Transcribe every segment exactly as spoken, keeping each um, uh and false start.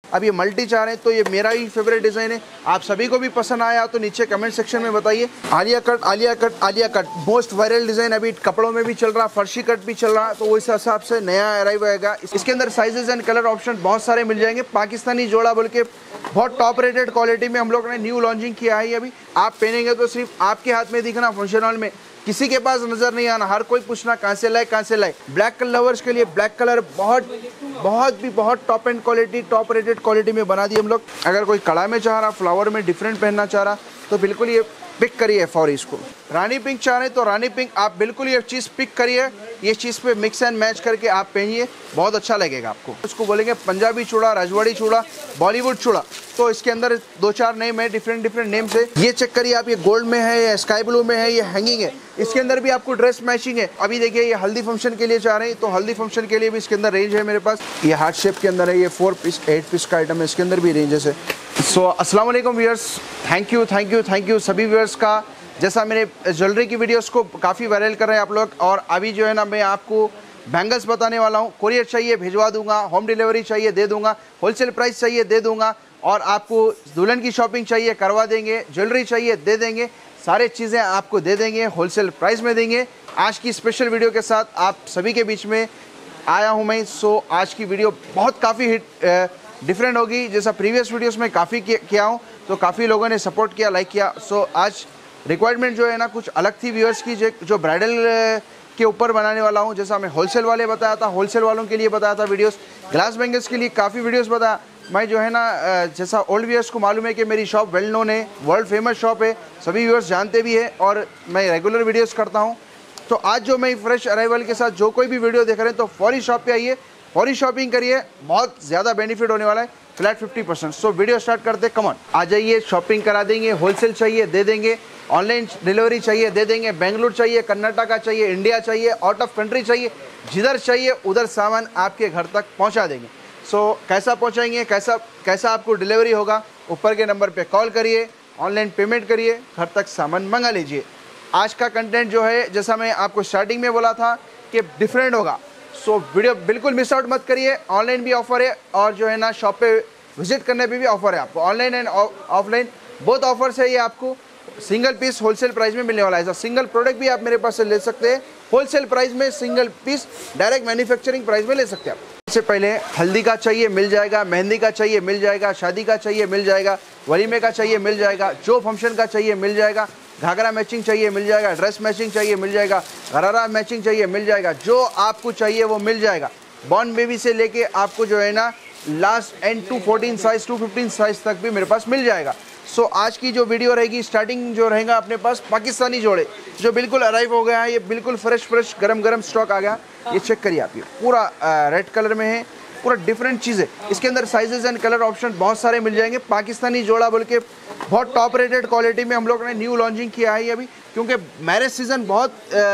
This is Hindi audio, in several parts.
अब ये मल्टी चाह रहे हैं तो ये मेरा ही फेवरेट डिज़ाइन है। आप सभी को भी पसंद आया तो नीचे कमेंट सेक्शन में बताइए। Alia cut Alia cut Alia cut most viral design अभी कपड़ों में भी चल रहा, फर्शी कट भी चल रहा, तो उस हिसाब से नया अराइव आएगा। इसके अंदर साइजेस एंड कलर ऑप्शन बहुत सारे मिल जाएंगे। पाकिस्तानी जोड़ा बोल के बहुत टॉप रेटेड क्वालिटी में हम लोग ने न्यू लॉन्चिंग किया है। अभी आप पहनेंगे तो सिर्फ आपके हाथ में दिखना, फंक्शन हॉल में किसी के पास नजर नहीं आना, हर कोई पूछना कहाँ से लाए कहाँ से लाए। ब्लैक कलर लवर्स के लिए ब्लैक कलर बहुत बहुत भी बहुत top end quality top rated quality में बना दी हम लोग। अगर कोई कड़ा में चाह रहा, फ्लावर में डिफरेंट पहनना चाह रहा तो बिल्कुल ये पिक करिए फॉर इसको। रानी पिंक चाह रहे तो रानी पिंक आप बिल्कुल ये चीज़ पिक करिए, ये चीज़ पे मिक्स एंड मैच करके आप पहनिए, बहुत अच्छा लगेगा आपको। इसको बोलेंगे पंजाबी चूड़ा, राजवाड़ी चूड़ा, बॉलीवुड चूड़ा, तो इसके अंदर दो चार नेम है, डिफरेंट डिफरेंट नेम से। ये चेक करिए आप, ये गोल्ड में है, ये स्काई ब्लू में है, ये हैंगिंग है। इसके अंदर भी आपको ड्रेस मैचिंग है। अभी देखिए ये हल्दी फंक्शन के लिए चाह रहे हैं तो हल्दी फंक्शन के लिए भी इसके अंदर रेंज है मेरे पास। ये हार्ट शेप के अंदर है, ये फोर पीस एट पीस का आइटम है, इसके अंदर भी रेंजेस है। सो अस्सलाम वालेकुम viewers, thank you thank you thank you सभी व्यूअर्स का। जैसा मेरे ज्वेलरी की वीडियोस को काफ़ी वायरल कर रहे हैं आप लोग, और अभी जो है ना मैं आपको बैंगल्स बताने वाला हूँ। कोरियर चाहिए भिजवा दूंगा, होम डिलीवरी चाहिए दे दूंगा, होलसेल प्राइस चाहिए दे दूंगा, और आपको दुल्हन की शॉपिंग चाहिए करवा देंगे, ज्वेलरी चाहिए दे देंगे, सारे चीज़ें आपको दे देंगे, होलसेल प्राइस में देंगे। आज की स्पेशल वीडियो के साथ आप सभी के बीच में आया हूँ मैं। सो आज की वीडियो बहुत काफ़ी हिट डिफरेंट होगी। जैसा प्रीवियस वीडियोस में काफ़ी किया हूँ तो काफ़ी लोगों ने सपोर्ट किया, लाइक किया। सो आज रिक्वायरमेंट जो है ना कुछ अलग थी व्यूअर्स की, जो ब्राइडल के ऊपर बनाने वाला हूँ। जैसा मैं होलसेल वाले बताया था, होलसेल वालों के लिए बताया था वीडियोस, ग्लास बैंगल्स के लिए काफ़ी वीडियोस बताया मैं। जो है ना जैसा ओल्ड व्यूअर्स को मालूम है कि मेरी शॉप वेल नोन है, वर्ल्ड फेमस शॉप है, सभी व्यूअर्स जानते भी है, और मैं रेगुलर वीडियोस करता हूँ। तो आज जो मैं फ्रेश अराइवल के साथ जो कोई भी वीडियो देख रहे हैं तो फौरी शॉप पे आइए, फौरी शॉपिंग करिए, बहुत ज़्यादा बेनिफिट होने वाला है, flat fifty percent. So video start करते, कम ऑन आ जाइए, शॉपिंग करा देंगे। होलसेल चाहिए दे देंगे, ऑनलाइन डिलीवरी चाहिए दे देंगे, बेंगलुरु चाहिए, कर्नाटका चाहिए, इंडिया चाहिए, आउट ऑफ कंट्री चाहिए, जिधर चाहिए उधर सामान आपके घर तक पहुंचा देंगे। सो कैसा पहुंचाएंगे, कैसा कैसा आपको डिलीवरी होगा, वीडियो के नंबर पे कॉल करिए, ऑनलाइन पेमेंट करिए, घर तक सामान मंगा लीजिए। आज का कंटेंट जो है जैसा मैं आपको स्टार्टिंग में बोला था कि डिफरेंट होगा, सो वीडियो बिल्कुल मिस आउट मत करिए। ऑनलाइन भी ऑफर है और जो है ना शॉप पे विजिट करने पे भी ऑफर है आपको, online and offline both offers है। ये आपको सिंगल पीस होलसेल प्राइस में मिलने वाला है। सिंगल प्रोडक्ट भी आप मेरे पास से ले सकते हैं होलसेल प्राइस में, single piece direct manufacturing price में ले सकते हैं आप। इससे पहले हल्दी का चाहिए मिल जाएगा, मेहंदी का चाहिए मिल जाएगा, शादी का चाहिए मिल जाएगा, वलीमे का चाहिए मिल जाएगा, जो फंक्शन का चाहिए मिल जाएगा, घाघरा मैचिंग चाहिए मिल जाएगा, ड्रेस मैचिंग चाहिए मिल जाएगा, गरारा मैचिंग चाहिए मिल जाएगा, जो आपको चाहिए वो मिल जाएगा। बॉर्न बेबी से लेके आपको जो है ना last end to fourteen size to fifteen size तक भी मेरे पास मिल जाएगा। सो so, आज की जो वीडियो रहेगी स्टार्टिंग जो रहेगा अपने पास पाकिस्तानी जोड़े जो बिल्कुल अराइव हो गया है, ये बिल्कुल फ्रेश फ्रेश गरम गरम स्टॉक आ गया। ये चेक करिए आप, ये पूरा रेड कलर में है, पूरा डिफरेंट चीज़ है। इसके अंदर साइजेस एंड कलर ऑप्शन बहुत सारे मिल जाएंगे। पाकिस्तानी जोड़ा बोल के बहुत टॉप रेटेड क्वालिटी में हम लोग ने न्यू लॉन्चिंग किया है अभी, क्योंकि मैरिज सीज़न बहुत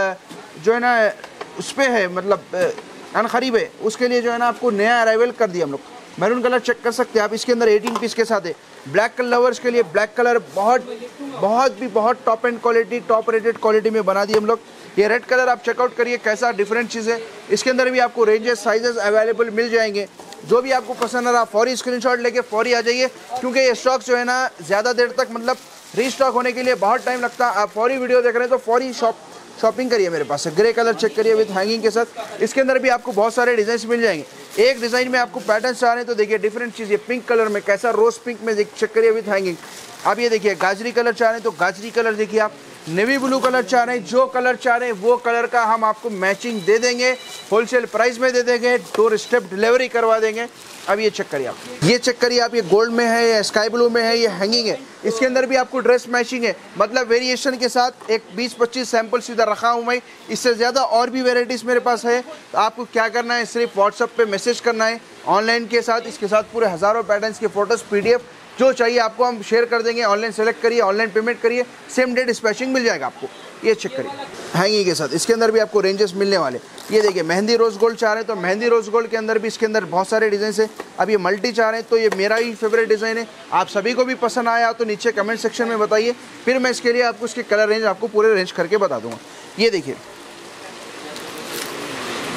जो है ना उस पर है, मतलब अनखरीब है, उसके लिए जो है ना आपको नया अराइवल कर दिया हम लोग। मैरून कलर चेक कर सकते हैं आप, इसके अंदर एटीन पीस के साथ है। ब्लैक कलर लवर्स के लिए ब्लैक कलर बहुत बहुत भी बहुत top end quality top rated quality में बना दी हम लोग। ये रेड कलर आप चेकआउट करिए, कैसा डिफरेंट चीज़ है। इसके अंदर भी आपको रेंजेस साइजेस अवेलेबल मिल जाएंगे। जो भी आपको पसंद आ रहा फौरी स्क्रीनशॉट लेके फौरी आ जाइए, क्योंकि ये स्टॉक जो है ना ज़्यादा देर तक मतलब रीस्टॉक होने के लिए बहुत टाइम लगता है। आप फौरी वीडियो देख रहे हैं तो फौरी शॉप शॉपिंग करिए मेरे पास से। ग्रे कलर चेक करिए विद हैंगिंग के साथ। इसके अंदर भी आपको बहुत सारे डिज़ाइन मिल जाएंगे। एक डिज़ाइन में आपको पैटर्न चाह रहे हैं तो देखिए डिफरेंट चीज़, ये पिंक कलर में कैसा रोज पिंक में चेक करिए विद हैंगिंग। आप ये देखिए गाजरी कलर चाह रहे हैं तो गाजरी कलर देखिए आप, नेवी ब्लू कलर चाह रहे हैं, जो कलर चाह रहे हैं वो कलर का हम आपको मैचिंग दे देंगे, होलसेल प्राइस में दे देंगे, डोर स्टेप डिलीवरी करवा देंगे। अब ये चेक करिए आप, ये चेक करिए आप, ये गोल्ड में है, ये स्काई ब्लू में है, ये हैंगिंग है। इसके अंदर भी आपको ड्रेस मैचिंग है, मतलब वेरिएशन के साथ एक बीस पच्चीस सैंपल सीधा रखा हूँ मैं। इससे ज़्यादा और भी वेराइटीज़ मेरे पास है। तो आपको क्या करना है, सिर्फ व्हाट्सएप पे मैसेज करना है ऑनलाइन के साथ। इसके साथ पूरे हज़ारों पैटर्न्स के फोटोज़ पीडीएफ जो चाहिए आपको हम शेयर कर देंगे। ऑनलाइन सेलेक्ट करिए, ऑनलाइन पेमेंट करिए, सेम डे डिस्पैचिंग मिल जाएगा आपको। ये चेक करिए हैंगिंग के साथ। इसके अंदर भी आपको रेंजेस मिलने वाले। ये देखिए मेहंदी रोज़ गोल्ड चाह रहे हैं तो मेहंदी रोज़ गोल्ड के अंदर भी इसके अंदर बहुत सारे डिज़ाइन है। अब ये मल्टी चाह रहे हैं तो ये मेरा ही फेवरेट डिज़ाइन है। आप सभी को भी पसंद आया तो नीचे कमेंट सेक्शन में बताइए, फिर मैं इसके लिए आपको इसके कलर रेंज आपको पूरे रेंज करके बता दूँगा। ये देखिए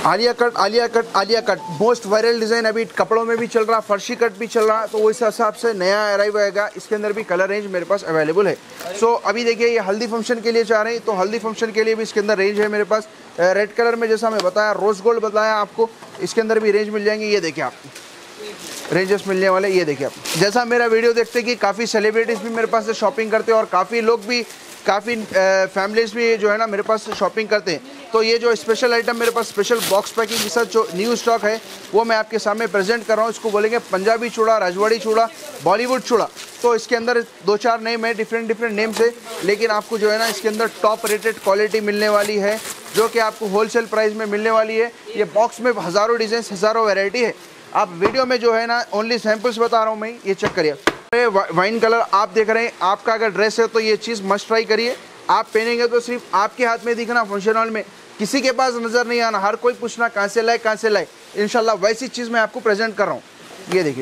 Alia cut, Alia cut, Alia cut most viral design अभी कपड़ों में भी चल रहा, फर्शी कट भी चल रहा, तो उस हिसाब से नया अराइव आएगा। इसके अंदर भी कलर रेंज मेरे पास अवेलेबल है। सो so, अभी देखिए ये हल्दी फंक्शन के लिए चाह रहे हैं तो हल्दी फंक्शन के लिए भी इसके अंदर रेंज है मेरे पास। रेड कलर में जैसा मैं बताया, रोज़ गोल्ड बताया आपको, इसके अंदर भी रेंज मिल जाएंगे। ये देखिए आप रेंजेस मिलने वाले, ये देखिए आप। जैसा मेरा वीडियो देखते कि काफ़ी सेलिब्रिटीज़ भी मेरे पास से शॉपिंग करते हैं और काफ़ी लोग भी, काफ़ी फैमिलीज़ भी जो है ना मेरे पास शॉपिंग करते हैं। तो ये जो स्पेशल आइटम मेरे पास स्पेशल बॉक्स पैकिंग के साथ जो न्यू स्टॉक है वो मैं आपके सामने प्रेजेंट कर रहा हूँ। इसको बोलेंगे पंजाबी चूड़ा, राजवाड़ी चूड़ा, बॉलीवुड चूड़ा। तो इसके अंदर दो चार नेम है, डिफरेंट डिफरेंट नेम से, लेकिन आपको जो है ना इसके अंदर टॉप रेटेड क्वालिटी मिलने वाली है जो कि आपको होलसेल प्राइस में मिलने वाली है। ये बॉक्स में हज़ारों डिज़ाइन, हज़ारों वेराइटी है। आप वीडियो में जो है ना ओनली सैम्पल्स बता रहा हूँ मैं। ये चेक करिए, वाइन कलर आप देख रहे हैं। आपका अगर ड्रेस है तो ये चीज़ मस्ट ट्राई करिए। आप पहनेंगे तो सिर्फ आपके हाथ में दिखना, फंक्शन हॉल में किसी के पास नज़र नहीं आना, हर कोई पूछना कहाँ से लाए कहाँ से लाए। इंशाल्लाह वैसी चीज़ मैं आपको प्रेजेंट कर रहा हूँ। ये देखिए,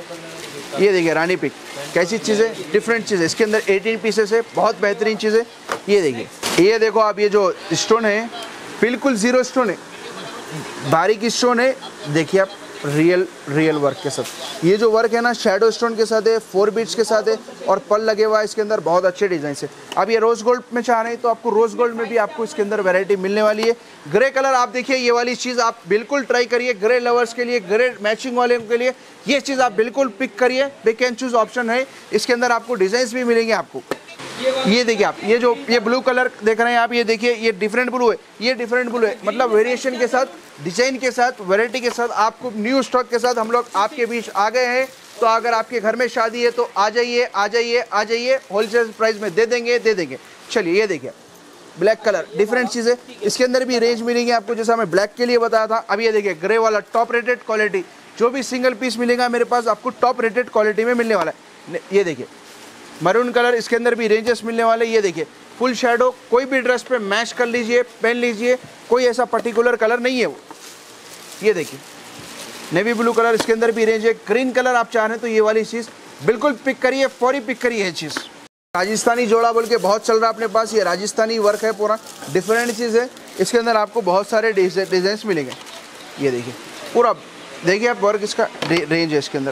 ये देखिए रानी पिक कैसी चीज़ है, डिफरेंट चीज़ है। इसके अंदर अठारह पीसेस है, बहुत बेहतरीन चीज़ है। ये देखिए, ये देखो आप, ये जो स्टोन है बिल्कुल ज़ीरो स्टोन है, बारीक स्टोन है। देखिए आप, रियल रियल वर्क के साथ ये जो वर्क है ना शैडो स्टोन के साथ है, फोर बीट्स के साथ है और पल लगे हुआ है इसके अंदर। बहुत अच्छे डिज़ाइन से। अब ये रोज़ गोल्ड में चाह रहे हैं तो आपको रोज़ गोल्ड में भी आपको इसके अंदर वैरायटी मिलने वाली है। ग्रे कलर आप देखिए, ये वाली चीज़ आप बिल्कुल ट्राई करिए। ग्रे लवर्स के लिए, ग्रे मैचिंग वाले के लिए ये चीज़ आप बिल्कुल पिक करिए। पिक एंड चूज ऑप्शन है। इसके अंदर आपको डिज़ाइंस भी मिलेंगे आपको। ये देखिए आप, ये जो ये ब्लू कलर देख रहे हैं आप, ये देखिए ये डिफरेंट ब्लू है, ये डिफरेंट ब्लू है। मतलब वेरिएशन के साथ, डिजाइन के साथ, वैरायटी के साथ, आपको न्यू स्टॉक के साथ हम लोग आपके बीच आ गए हैं। तो अगर आपके घर में शादी है तो आ जाइए, आ जाइए, आ जाइए, होलसेल प्राइस में दे देंगे, दे देंगे। चलिए ये देखिए ब्लैक कलर, डिफरेंट चीज़ है। इसके अंदर भी रेंज मिलेंगी आपको, जैसा मैं ब्लैक के लिए बताया था। अब ये देखिए ग्रे वाला टॉप रेटेड क्वालिटी, जो भी सिंगल पीस मिलेगा मेरे पास आपको टॉप रेटेड क्वालिटी में मिलने वाला है। ये देखिए मरून कलर, इसके अंदर भी रेंजेस मिलने वाले। ये देखिए फुल शेडो, कोई भी ड्रेस पे मैच कर लीजिए, पहन लीजिए, कोई ऐसा पर्टिकुलर कलर नहीं है वो। ये देखिए नेवी ब्लू कलर, इसके अंदर भी रेंज है। ग्रीन कलर आप चाह रहे हैं तो ये वाली चीज़ बिल्कुल पिक करिए, फौरी पिक करिए ये चीज़। राजस्थानी जोड़ा बोल के बहुत चल रहा है अपने पास, ये राजस्थानी वर्क है, पूरा डिफरेंट चीज़ है। इसके अंदर आपको बहुत सारे डिजाइन मिलेंगे। ये देखिए पूरा देखिए आप वर्क, इसका रेंज है। इसके अंदर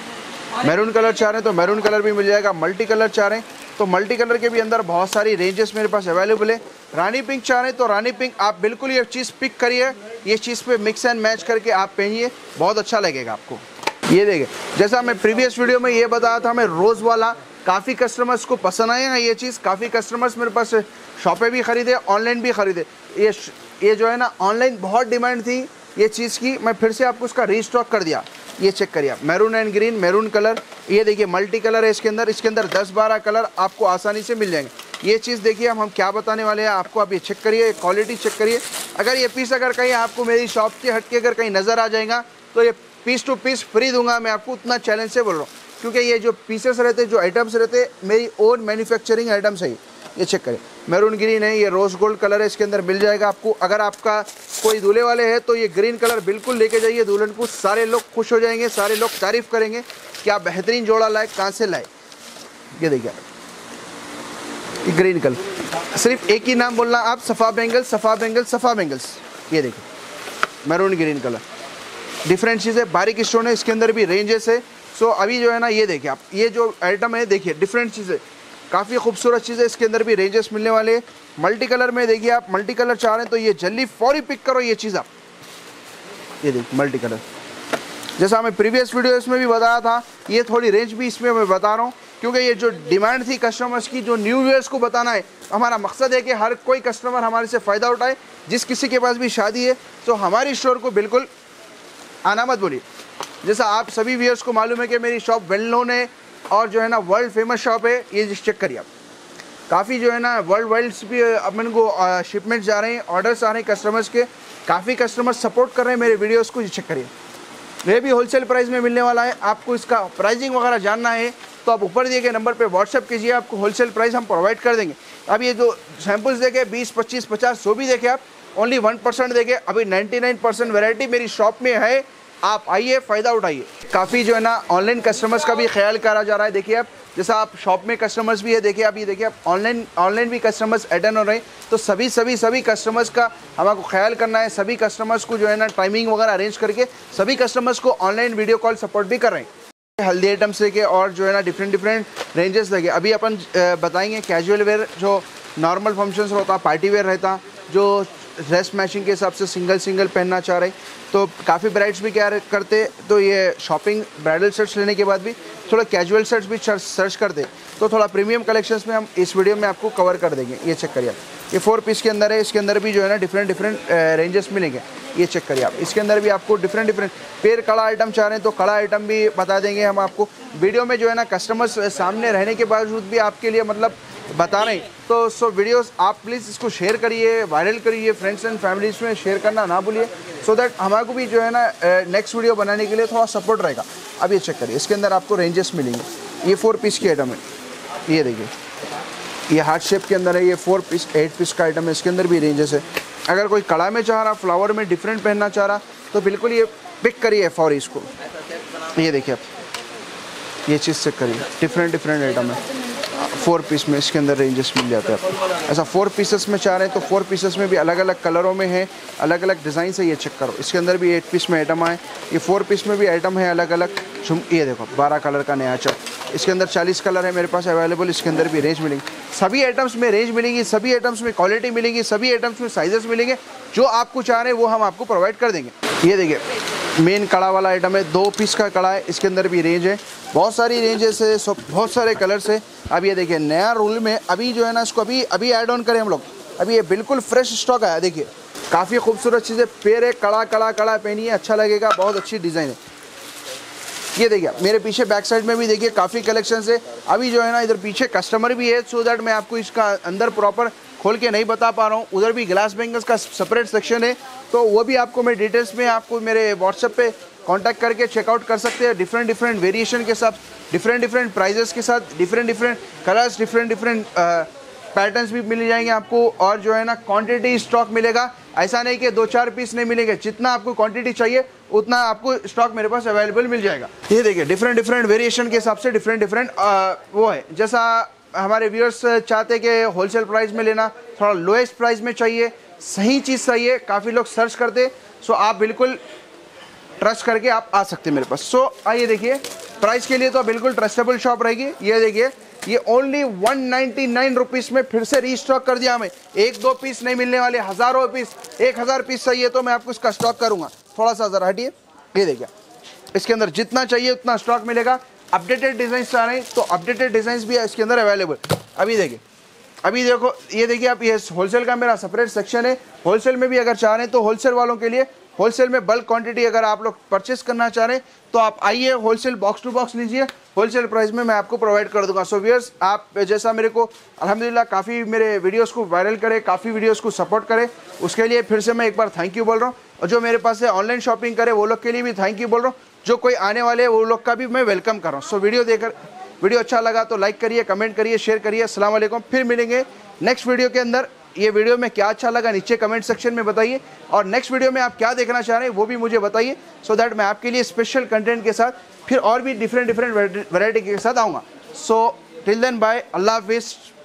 मैरून कलर चाह रहे हैं तो मैरून कलर भी मिल जाएगा। मल्टी कलर चाह रहे हैं तो मल्टी कलर के भी अंदर बहुत सारी रेंजेस मेरे पास अवेलेबल है। रानी पिंक चाह रहे हैं तो रानी पिंक आप बिल्कुल ये चीज़ पिक करिए। ये चीज़ पे मिक्स एंड मैच करके आप पहनिए, बहुत अच्छा लगेगा आपको। ये देखिए, जैसा मैं प्रीवियस वीडियो में ये बताया था, मैं रोज़ वाला काफ़ी कस्टमर्स को पसंद आएगा ये चीज़। काफ़ी कस्टमर्स मेरे पास शॉपे भी ख़रीदे, ऑनलाइन भी ख़रीदे। ये ये जो है ना ऑनलाइन बहुत डिमांड थी ये चीज़ की, मैं फिर से आपको उसका रीस्टॉक कर दिया। ये चेक करिए आप, maroon and green, maroon colour. ये देखिए मल्टी कलर है इसके अंदर। इसके अंदर दस बारह कलर आपको आसानी से मिल जाएंगे। ये चीज़ देखिए हम हम क्या बताने वाले हैं आपको, आप ये चेक करिए, क्वालिटी चेक करिए। अगर ये पीस अगर कहीं आपको मेरी शॉप के हट के अगर कहीं नज़र आ जाएगा तो ये पीस टू पीस फ्री दूंगा मैं आपको, उतना चैलेंज से बोल रहा हूँ। क्योंकि ये जो पीसेस रहते, जो आइटम्स रहते, मेरी ओन मैन्युफैक्चरिंग आइटम्स है। ये चेक करें, मैरून ग्रीन है, ये रोज़ गोल्ड कलर है, इसके अंदर मिल जाएगा आपको। अगर आपका कोई दूल्हे वाले हैं तो ये ग्रीन कलर बिल्कुल लेके जाइए दुल्हन को, सारे लोग खुश हो जाएंगे, सारे लोग तारीफ़ करेंगे कि आप बेहतरीन जोड़ा लाए, कहाँ से लाए। ये देखिए ये ग्रीन कलर, सिर्फ एक ही नाम बोलना आप, सफ़ा बेंगल्स, सफ़ा बेंगल्स, सफ़ा बेंगल्स। ये देखिए मैरून ग्रीन कलर, डिफरेंट चीज़ है, बारीक स्टोन है, इसके अंदर भी रेंजेस है। सो अभी जो है ना ये देखिए आप, ये जो आइटम है देखिए डिफरेंट चीज़ है, काफ़ी खूबसूरत चीज़ है। इसके अंदर भी रेंजेस मिलने वाले हैं। मल्टी कलर में देखिए आप, मल्टी कलर चाह रहे हैं तो ये जल्दी फौरी पिक करो ये चीज़ आप। ये देखिए मल्टी कलर, जैसा मैं प्रीवियस वीडियो इसमें भी बताया था, ये थोड़ी रेंज भी इसमें मैं बता रहा हूँ क्योंकि ये जो डिमांड थी कस्टमर्स की, जो न्यू व्यूअर्स को बताना है। हमारा मकसद है कि हर कोई कस्टमर हमारे से फ़ायदा उठाए। जिस किसी के पास भी शादी है तो हमारी स्टोर को बिल्कुल आना मत बोलिए। जैसा आप सभी व्यूअर्स को मालूम है कि मेरी शॉप वेल नोन है और जो है ना वर्ल्ड फेमस शॉप है। ये चेक करिए आप, काफ़ी जो है ना वर्ल्ड वाइड भी अपन को शिपमेंट जा रहे हैं, ऑर्डर्स आ रहे हैं कस्टमर्स के। काफ़ी कस्टमर्स सपोर्ट कर रहे हैं मेरे वीडियोस को। ये चेक करिए, ये भी होलसेल प्राइस में मिलने वाला है। आपको इसका प्राइसिंग वगैरह जानना है तो आप ऊपर दिए गए नंबर पे व्हाट्सएप कीजिए, आपको होलसेल प्राइस हम प्रोवाइड कर देंगे। अब ये जो सैम्पल्स देखे बीस पच्चीस पचास सौ भी देखे आप, ओनली वन परसेंट देखे। अभी नाइन्टी नाइन परसेंट वेराइटी मेरी शॉप में है आप आइए, फ़ायदा उठाइए। काफ़ी जो है ना ऑनलाइन कस्टमर्स का भी ख्याल करा जा रहा है। देखिए आप, जैसा आप शॉप में कस्टमर्स भी है, देखिए आप, ये देखिए आप ऑनलाइन ऑनलाइन भी कस्टमर्स अटेंड हो रहे हैं। तो सभी सभी सभी कस्टमर्स का हमको ख्याल करना है। सभी कस्टमर्स को जो है ना टाइमिंग वगैरह अरेंज करके सभी कस्टमर्स को ऑनलाइन वीडियो कॉल सपोर्ट भी कर रहे हैं। हल्दी आइटम्स लेके और जो है ना डिफरेंट डिफरेंट रेंजेस लगे। अभी अपन बताएंगे कैजुअल वेयर, जो नॉर्मल फंक्शंस होता, पार्टी वेयर रहता, जो ड्रेस मैचिंग के हिसाब से सिंगल सिंगल पहनना चाह रहे, तो काफ़ी ब्राइड्स भी क्या करते, तो ये शॉपिंग ब्राइडल सेट्स लेने के बाद भी थोड़ा कैजुअल सेट्स भी सर्च करते, तो थोड़ा प्रीमियम कलेक्शंस में हम इस वीडियो में आपको कवर कर देंगे। ये चेक करिए आप, ये फोर पीस के अंदर है। इसके अंदर भी जो है ना डिफरेंट डिफरेंट रेंजेस मिलेंगे। ये चेक करिए आप, इसके अंदर भी आपको डिफरेंट डिफरेंट पेड़ कड़ा आइटम चाह रहे हैं तो कड़ा आइटम भी बता देंगे हम आपको वीडियो में। जो है ना कस्टमर्स सामने रहने के बावजूद भी आपके लिए मतलब बता रहे हैं, तो सो वीडियोस आप प्लीज़ इसको शेयर करिए, वायरल करिए, फ्रेंड्स एंड फैमिलीज में शेयर करना ना भूलिए, सो दैट हमारे को भी जो है ना नेक्स्ट वीडियो बनाने के लिए थोड़ा सपोर्ट रहेगा। अब ये चेक करिए, इसके अंदर आपको रेंजेस मिलेंगे। ये फोर पीस की आइटम है, ये देखिए, ये हार्ट शेप के अंदर है। ये फोर पीस एट पीस का आइटम है, इसके अंदर भी रेंजेस है। अगर कोई कड़ा में चाह रहा, फ्लावर में डिफरेंट पहनना चाह रहा, तो बिल्कुल ये पिक करिए फॉर इसको। ये देखिए आप, ये चीज़ चेक करिए, डिफरेंट डिफरेंट आइटम है फोर पीस में। इसके अंदर रेंजेस मिल जाते हैं आपको। ऐसा फोर पीसेस में चाह रहे हैं तो फोर पीसेस में भी अलग अलग कलरों में है, अलग अलग डिज़ाइन से। ये चेक करो, इसके अंदर भी एट पीस में आइटम आए। ये फोर पीस में भी आइटम है अलग अलग। ये देखो बारह कलर का नया चल, इसके अंदर चालीस कलर है मेरे पास अवेलेबल। इसके अंदर भी रेंज मिलेंगी, सभी आइटम्स में रेंज मिलेंगी, सभी आइटम्स में क्वालिटी मिलेगी, सभी आइटम्स में साइजेस मिलेंगे। जो आपको चाह रहे हैं वो हम आपको प्रोवाइड कर देंगे। ये देखिए मेन कड़ा वाला आइटम है, दो पीस का कड़ा है। इसके अंदर भी रेंज है, बहुत सारी रेंजेस है, सब बहुत सारे कलर्स है। अब ये देखिए नया रूल में अभी जो है ना इसको अभी अभी ऐड ऑन करें हम लोग। अभी ये बिल्कुल फ्रेश स्टॉक आया। देखिए काफ़ी खूबसूरत चीज़ें, पेड़ है, कड़ा कड़ा कड़ा पहनिए, अच्छा लगेगा, बहुत अच्छी डिज़ाइन है। ये देखिए मेरे पीछे बैक साइड में भी देखिए काफ़ी कलेक्शन है। अभी जो है ना इधर पीछे कस्टमर भी है, सो दैट मैं आपको इसका अंदर प्रॉपर खोल के नहीं बता पा रहा हूँ। उधर भी ग्लास बैंगल्स का सेपरेट सेक्शन है, तो वो भी आपको मैं डिटेल्स में आपको मेरे व्हाट्सएप पे कांटेक्ट करके चेकआउट कर सकते हैं। डिफरेंट डिफरेंट वेरिएशन के साथ, डिफरेंट डिफरेंट प्राइजेस के साथ, different different colours, different different patterns भी मिल जाएंगे आपको। और जो है ना क्वांटिटी स्टॉक मिलेगा, ऐसा नहीं कि दो चार पीस नहीं मिलेंगे, जितना आपको क्वांटिटी चाहिए उतना आपको स्टॉक मेरे पास अवेलेबल मिल जाएगा। ये देखिए डिफरेंट डिफरेंट वेरिएशन के हिसाब से डिफरेंट डिफरेंट वो है। जैसा हमारे व्यूअर्स चाहते हैं कि होलसेल प्राइस में लेना, थोड़ा लोएस्ट प्राइस में चाहिए, सही चीज़ चाहिए, काफ़ी लोग सर्च करते, सो आप बिल्कुल ट्रस्ट करके आप आ सकते हैं मेरे पास। सो आइए देखिए, प्राइस के लिए तो बिल्कुल ट्रस्टेबल शॉप रहेगी। ये देखिए ये only one ninety nine rupees में फिर से रीस्टॉक कर दिया हमें। एक दो पीस नहीं मिलने वाले, हज़ारों पीस, एक हज़ार पीस चाहिए तो मैं आपको इसका स्टॉक करूँगा। थोड़ा सा ज़रा हटिए, ये देखिए इसके अंदर जितना चाहिए उतना स्टॉक मिलेगा। अपडेटेड डिज़ाइन चाह रहे हैं तो अपडेटेड डिज़ाइंस भी है इसके अंदर अवेलेबल। अभी देखिए, अभी देखो ये देखिए आप, ये होलसेल का मेरा सेपरेट सेक्शन है। होलसेल में भी अगर चाह रहे हैं तो होलसेल वालों के लिए, होलसेल में बल्क क्वांटिटी अगर आप लोग परचेस करना चाह रहे हैं तो आप आइए, होलसेल बॉक्स टू बॉक्स लीजिए, होलसेल प्राइस में मैं आपको प्रोवाइड कर दूंगा। सो व्यूअर्स, आप जैसा मेरे को अल्हम्दुलिल्लाह काफ़ी मेरे वीडियोस को वायरल करे, काफ़ी वीडियोस को सपोर्ट करे, उसके लिए फिर से मैं एक बार थैंक यू बोल रहा हूँ। और जो मेरे पास से ऑनलाइन शॉपिंग करे वो लोग के लिए भी थैंक यू बोल रहा हूँ। जो कोई आने वाले हैं वो लोग का भी मैं वेलकम कर रहा हूँ। सो वीडियो देखकर वीडियो अच्छा लगा तो लाइक करिए, कमेंट करिए, शेयर करिए। अस्सलाम वालेकुम, फिर मिलेंगे नेक्स्ट वीडियो के अंदर। ये वीडियो में क्या अच्छा लगा नीचे कमेंट सेक्शन में बताइए, और नेक्स्ट वीडियो में आप क्या देखना चाह रहे हैं वो भी मुझे बताइए, सो दैट मैं आपके लिए स्पेशल कंटेंट के साथ फिर और भी डिफरेंट डिफरेंट वैरायटी के साथ आऊँगा। सो टिल देन बाय, अल्लाह हाफिज़।